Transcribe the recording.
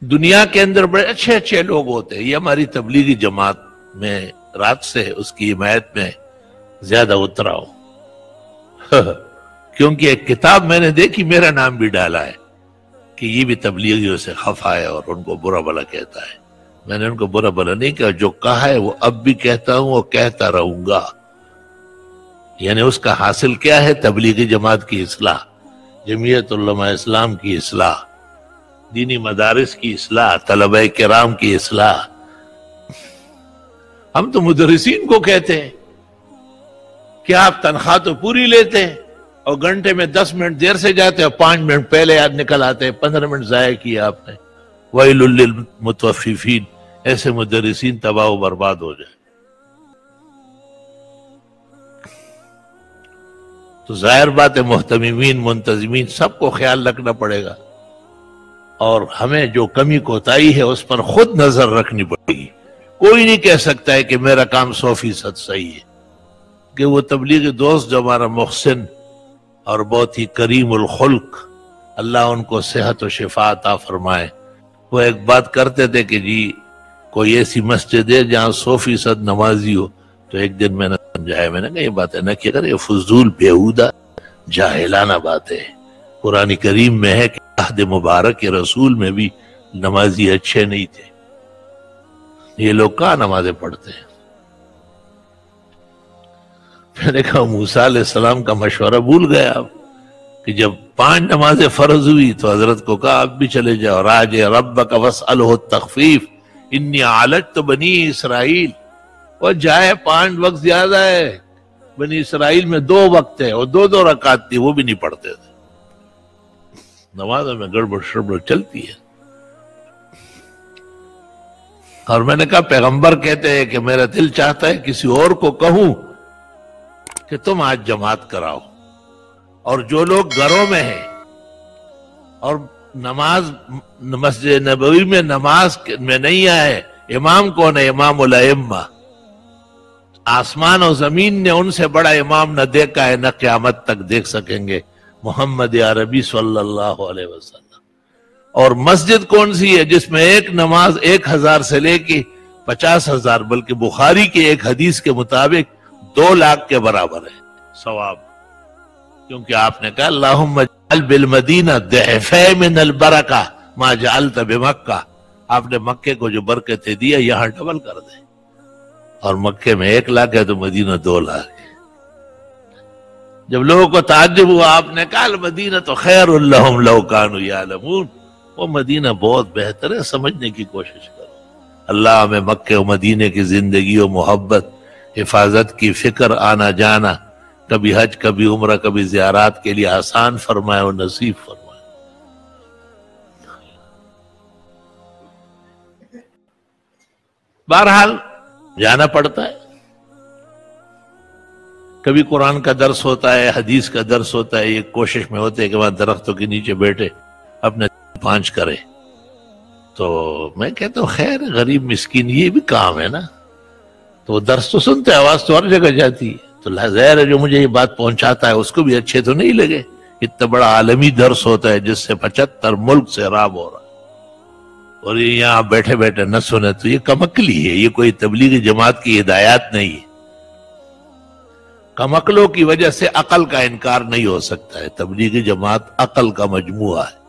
دنیا کے اندر بڑے اچھے اچھے لوگ ہوتے ہیں، یہ ہماری تبلیغی جماعت میں رات سے اس کی حمایت میں زیادہ اترا ہو کیونکہ ایک کتاب میں نے دیکھی، میرا نام بھی ڈالا ہے کہ یہ بھی تبلیغیوں سے خفا ہے اور ان کو برا بھلا کہتا ہے۔ میں نے ان کو برا بھلا نہیں کہا، جو کہا ہے وہ اب بھی کہتا ہوں اور کہتا رہوں گا۔ یعنی اس کا حاصل کیا ہے؟ تبلیغی جماعت کی اصلاح، جمعیت علماء اسلام کی اصلاح، دینی مدارس کی اصلاح، طلبہ کرام کی اصلاح۔ ہم تو مدرسین کو کہتے ہیں کہ آپ تنخواہ تو پوری لیتے ہیں اور گھنٹے میں 10 منٹ دیر سے جاتے اور 5 منٹ پہلے یاد نکل آتے ہیں، 15 منٹ ضائع کیا آپ نے۔ وَيْلٌ لِّلْمُطَفِّفِينَ، ایسے مدرسین تباہ و برباد ہو جائے۔ تو ظاہر بات ہے محتممین، منتظمین سب کو خیال رکھنا پڑے گا، اور ہمیں جو کمی کوتاہی ہے اس پر خود نظر رکھنی پڑے گی۔ کوئی نہیں کہہ سکتا ہے کہ میرا کام 100% صحیح ہے، کہ وہ تبلیغی دوست جو ہمارا محسن اور بہت ہی کریم الخلق، اللہ ان کو صحت و شفا عطا فرمائے، وہ ایک بات کرتے تھے کہ جی کوئی ایسی مسجد ہے جہاں 100% نمازی ہو، تو ایک دن میں نے سمجھایا، میں نے کہا یہ باتیں نہ کیا کر، یہ فضول بیہودہ جاہلانہ بات ہے۔ قرآن کریم میں ہے کہ عہد مبارک کے رسول میں بھی نمازی اچھے نہیں تھے، یہ لوگ کہاں نمازیں پڑھتے ہیں؟ میں نے کہا موسیٰ علیہ السلام کا مشورہ بھول گئے آپ، کہ جب 5 نمازیں فرض ہوئی تو حضرت کو کہا آپ بھی چلے جاؤ، راجع ربک واسألہ التخفیف انی عالجت بنی اسرائیل۔ اور جائے 5 وقت زیادہ ہے، بنی اسرائیل میں 2 وقت ہے اور 2 رکعت تھی، وہ بھی نہیں پڑھتے تھے۔ نمازوں میں گڑبڑ شڑبڑ چلتی ہے۔ اور میں نے کہا پیغمبر کہتے ہیں کہ میرا دل چاہتا ہے کسی اور کو کہوں کہ تم آج جماعت کراؤ، اور جو لوگ گھروں میں ہیں اور نماز مسجد نبوی میں نماز میں نہیں آئے، امام کون ہے؟ امام الائمہ۔ آسمان و زمین نے ان سے بڑا امام نہ دیکھا ہے، نہ قیامت تک دیکھ سکیں گے، محمد عربی صلی اللہ علیہ وسلم۔ اور مسجد کون سی ہے جس میں ایک نماز 1000 سے لے کے 50,000، بلکہ بخاری کے ایک حدیث کے مطابق 2 لاکھ کے برابر ہے ثواب، کیونکہ آپ نے کہا اللہم اجعل بالمدینہ ضعفی من البرکہ ما جعلت بمکہ، آپ نے مکے کو جو برکتیں دیا یہاں ڈبل کر دیں، اور مکے میں 1 لاکھ ہے تو مدینہ 2 لاکھ ہے۔ جب لوگوں کو تعجب ہوا آپ نے کہا المدینہ تو خیر لہم لو کانوا یعلمون، وہ مدینہ بہت بہتر ہے، سمجھنے کی کوشش کرو۔ اللہ ہمیں مکے و مدینے کی زندگی و محبت، حفاظت کی فکر، آنا جانا، کبھی حج کبھی عمرہ کبھی زیارات کے لیے آسان فرمائے اور نصیب فرمائے۔ بہرحال جانا پڑتا ہے، کبھی قرآن کا درس ہوتا ہے، حدیث کا درس ہوتا ہے، یہ کوشش میں ہوتے ہیں کہ وہاں درختوں کے نیچے بیٹھے اپنے 5 کرے، تو میں کہتا ہوں خیر غریب مسکین یہ بھی کام ہے نا، تو وہ درس تو سنتے، آواز تو ہر جگہ جاتی ہے، تو ظاہر ہے جو مجھے یہ بات پہنچاتا ہے اس کو بھی اچھے تو نہیں لگے۔ اتنا بڑا عالمی درس ہوتا ہے جس سے 75 ملک سے راب ہو رہا ہے، اور یہ یہاں بیٹھے بیٹھے نہ سنے تو یہ کمکلی ہے، یہ کوئی تبلیغی جماعت کی ہدایات نہیں ہے۔ کمکلوں کی وجہ سے عقل کا انکار نہیں ہو سکتا ہے، تبلیغی جماعت عقل کا مجموعہ ہے۔